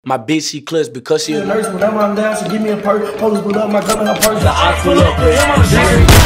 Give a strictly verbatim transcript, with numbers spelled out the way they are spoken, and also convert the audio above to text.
My bitch, she clutch because she a nurse. When I'm on down, she give me a purse. Police pull up my gun in her purse. I pull up,